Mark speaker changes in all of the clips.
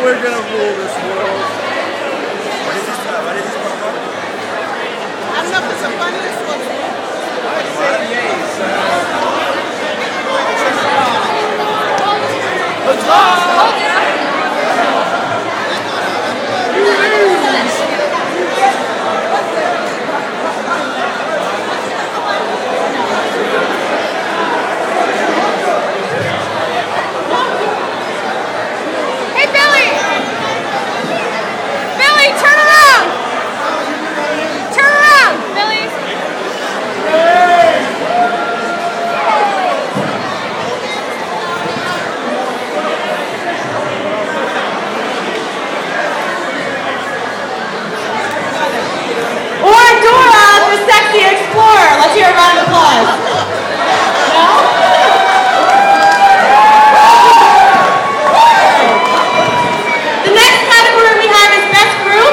Speaker 1: we're gonna rule this world.
Speaker 2: What is this? What is this?
Speaker 3: I don't know if it's the funniest one.
Speaker 1: I'd say yes.
Speaker 4: Let's hear a round of applause. No? The next category we have is Best Group.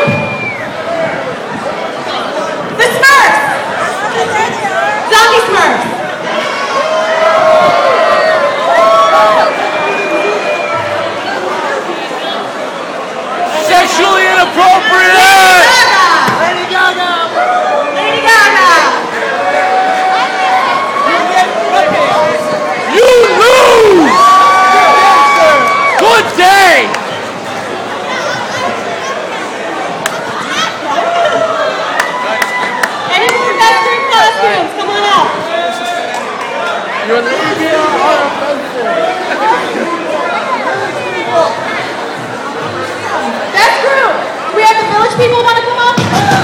Speaker 4: The Smurfs. Zombie Smurfs.
Speaker 1: Sexually inappropriate!
Speaker 3: Lady Gaga!
Speaker 4: Lady Gaga!
Speaker 1: You lose! Good day!
Speaker 4: Any more Best Group costumes? Come on up.
Speaker 1: Your labia are offensive.
Speaker 4: Best Group. Do we have the Village people want to come up?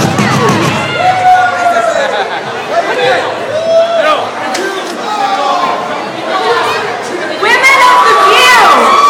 Speaker 4: Women of the View.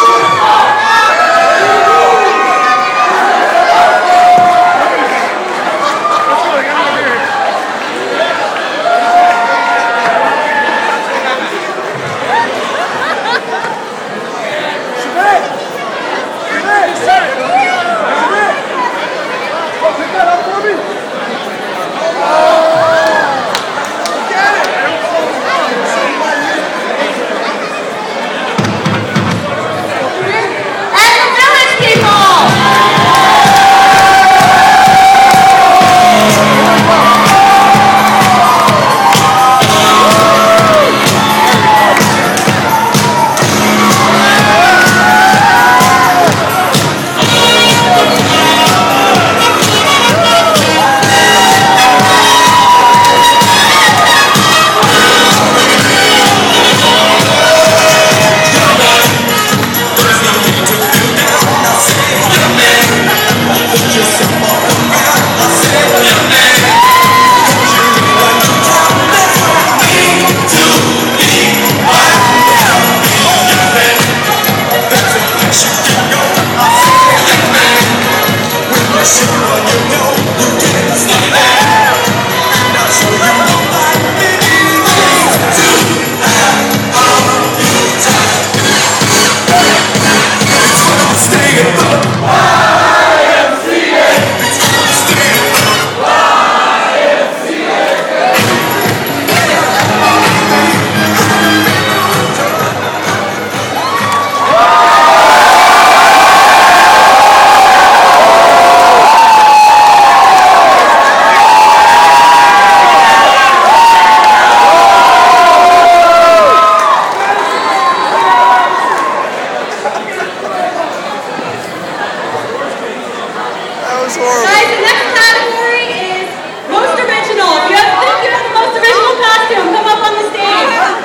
Speaker 4: Guys, the next category is Most Original. If you have the most original costume, come up on the stage.